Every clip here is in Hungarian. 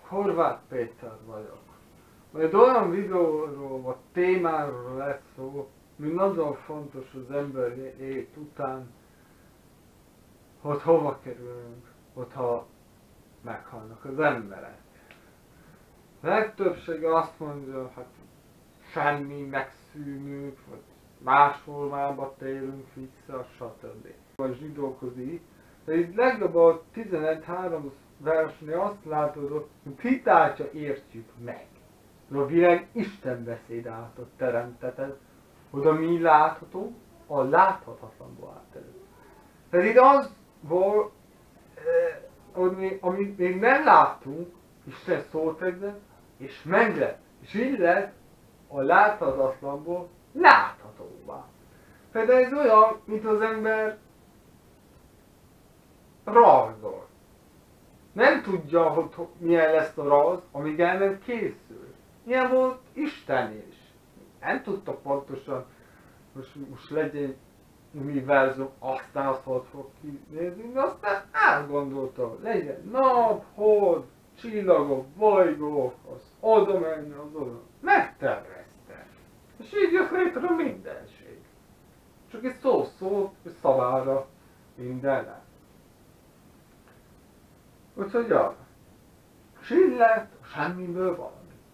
Horváth Péter vagyok. Majd olyan videóról vagy témáról lesz szó, mi nagyon fontos az ember élet után, hogy hova kerülünk, hogyha meghalnak az emberek. Legtöbbsége azt mondja, hát semmi, megszűnünk, vagy más formába térünk vissza, stb. Vagy zsidókozik, de itt legjobb a 11.3 versnél azt látod, hogy hitáltja értjük meg. A világ Isten beszéd által teremtetett, oda mi látható, a láthatatlanból átterült. Tehát itt az volt, amit még nem láttunk, Isten szót egyet, és meg lett. És így lett a láthatatlanból láthatóvá. Például ez olyan, mint az ember rajzol. Nem tudja, hogy milyen lesz a rajz, amíg el nem készül. Ilyen volt Isten is. Nem tudta pontosan, most legyen univerzum, aztán azt hogy fog kinézni, de aztán elgondolta, legyen nap, hold, csillagok, bolygók, az oda menni, az oda. Megtervezte. És így jött létre mindenség. Csak egy szó szólt, és szavára minden lett. Úgyhogy arra. És így lett semmiből valami.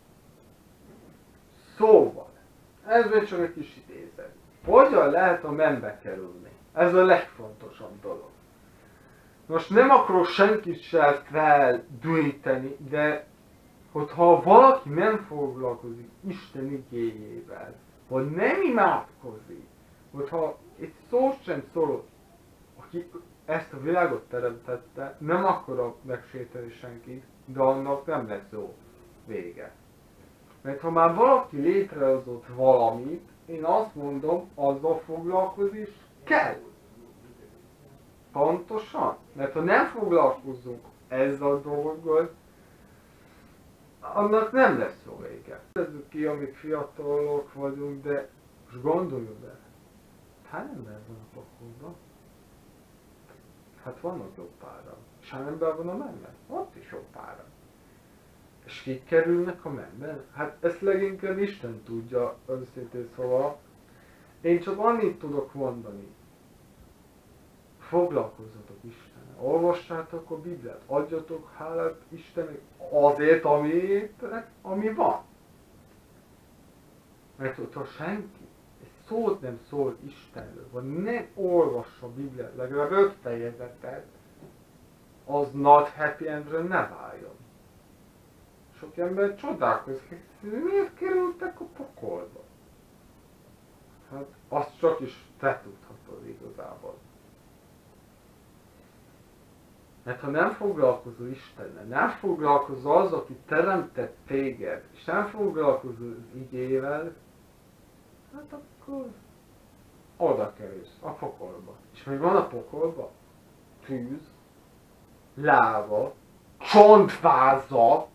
Szóval, ez még csak egy kis idézet. Hogyan lehet a mennybe kerülni? Ez a legfontosabb dolog. Most nem akarok senkit sem feldújtani, de hogyha valaki nem foglalkozik Isten igéjével, vagy nem imádkozik, hogyha egy szó sem szól, aki ezt a világot teremtette, nem akarok megsérteni senkit, de annak nem lesz jó vége. Mert ha már valaki létrehozott valamit, én azt mondom, azzal foglalkozni kell. Pontosan. Mert ha nem foglalkozunk ezzel a dologgal, annak nem lesz jó vége. Tezzük ki, amíg fiatalok vagyunk, de most gondoljuk be. Hány ember van a pokolban? Hát vannak jó páran. És hány ember van a mennyben? Ott is jó páran. És kik kerülnek a mennybe? Hát ezt leginkább Isten tudja, őszintén szóval. Én csak annyit tudok mondani. Foglalkozzatok Istennel, olvassátok a Bibliát, adjatok hálát Istennek azért, ami van. Mert hogyha senki egy szót nem szól Istenről, vagy nem olvassa a Bibliát, legalább 5 fejezetet, az nagy happy endre ne váljon. Sok ember csodálkozik, hogy miért kerültek a pokolba? Hát azt csak is te tudhatod igazából. Mert ha nem foglalkozol Istennel, nem foglalkozol az, aki teremtett téged, és nem foglalkozol az igével, hát akkor oda kerülsz, a pokolba. És még van a pokolba tűz, láva, csontvázak,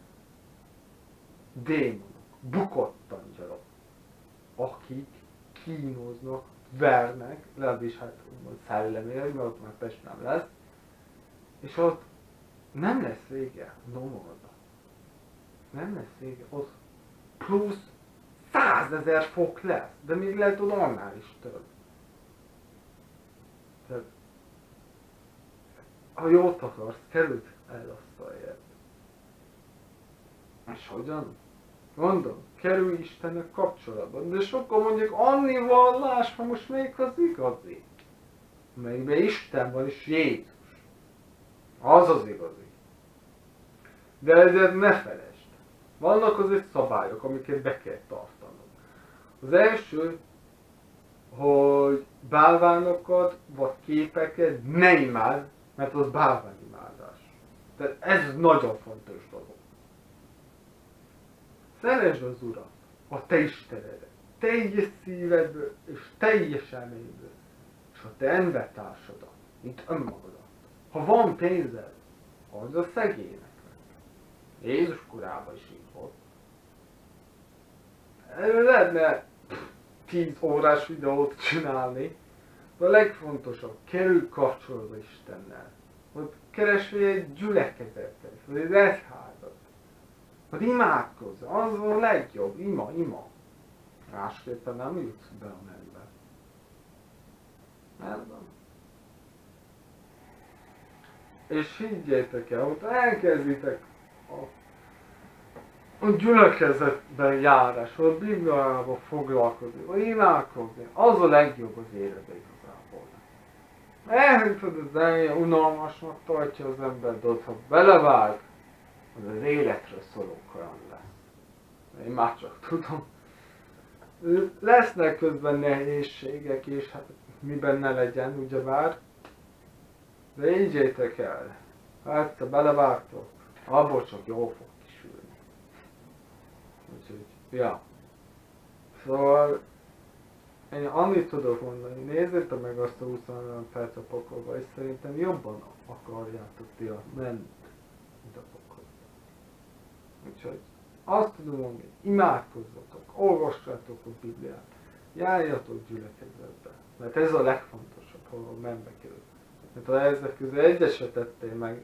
démonok, bukott angyalok, akik kínoznak, vernek, legalábbis hát úgymond szellemért, mert ott már Pest nem lesz, és ott nem lesz vége a domorda. Nem lesz vége, ott plusz 100 000 fok lesz, de még lehet hogy annál is több. Tehát, ha jót akarsz, kerüld el azt a helyet. És hogyan? Mondom, kerülj Istennek kapcsolatban, de sokan mondják, annyi vallás, ha most melyik az igazi? Melyikben Isten van és Jézus. Az az igazi. De ezért ne felejtsd. Vannak azért szabályok, amiket be kell tartanod. Az első, hogy bálványokat vagy képeket ne imád, mert az bálványimádás. Tehát ez nagyon fontos dolog. Szeresd az Urat, a te Istenedet, teljes szívedből és teljes elmédből, és a te embertársadat, mint önmagadat. Ha van pénzed, add a szegényeknek. Jézus korában is így volt. Lehetne 10 órás videót csinálni, de a legfontosabb, kerülj kapcsolatba Istennel. Hogy keresd egy gyülekezetet, vagy egy egyházat. hogy imádkozz, az a legjobb, ima. Másképpen nem jutsz be a mennybe. Nem. És higgyétek el, ott elkezditek a gyülekezetben járás, vagy a Bibliával foglalkozni, vagy imádkozni, az a legjobb az életben igazából. Elhintod az elején, unalmasnak tartja az ember, de ott, ha belevág, az életről szóló olyan lesz. Én már csak tudom. Lesznek közben nehézségek, és hát miben ne legyen, ugyebár. De higgyétek el, ha egyszer belevágtok, abból csak jól fog kisülni. Úgyhogy, ja. Szóval, én annyit tudok mondani, nézzétek meg azt a 23 perc a pokolba, és szerintem jobban akarjátok ti a menni, mint a pokolba. Úgyhogy, azt tudom mondani, imádkozzatok, olvassátok a Bibliát, járjatok gyülekezetbe, mert ez a legfontosabb, hol menbe kerül. Mert ha ezek közül egyeset tettél meg,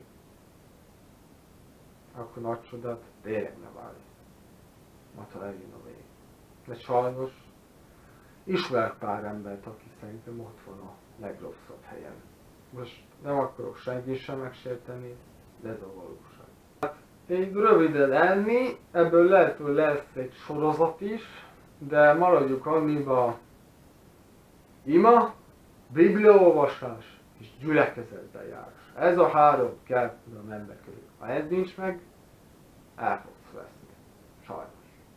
akkor nagy csodát tényleg ne várj. Majd ha eljön a vég. De sajnos ismerek pár embert, aki szerintem ott van a legrosszabb helyen. Most nem akarok senki sem megsérteni, de ez a valóság. Hát, így röviden enni, ebből lehet, hogy lesz egy sorozat is, de maradjuk annyiba ima, bibliaolvasás és gyülekezetben járás. Ez a három kell tudom ember körül. Ha ez nincs meg, el fogsz veszni. Sajnos.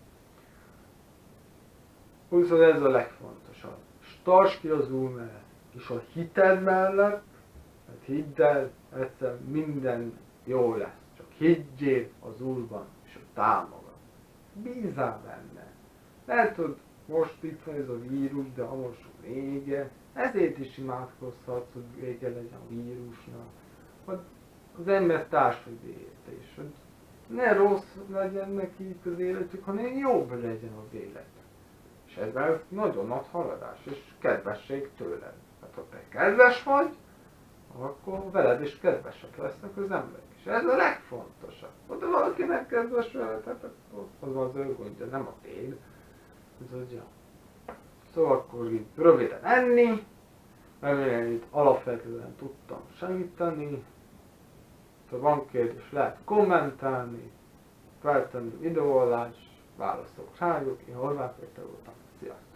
Úgyhogy ez a legfontosabb. És tartsd ki az Úr mellett, és a hited mellett, mert hidd el, egyszer minden jó lesz. Csak higgyél az Úrban, és ő támogat. Bízzál benne. Lehet, hogy most itt van ez a vírus, de most vége. Ezért is imádkozhatsz, hogy vége legyen a vírusnak. Hogy az ember társadalmi élete is. Hogy ne rossz legyen neki az életük, hanem jobb legyen az élet. És ezzel nagyon nagy haladás és kedvesség tőled. Hát ha te kedves vagy, akkor veled is kedvesek lesznek az emberek. És ez a legfontosabb. Ha valakinek kedves veled, hát az az ő gondja, nem a téd. Ez ja. Szóval akkor így röviden enni, remélem itt alapvetően tudtam segíteni. Ha van kérdés, lehet kommentálni, feltenni videó alá, és válaszolok rájuk. Én Horváth Péter voltam. Sziasztok!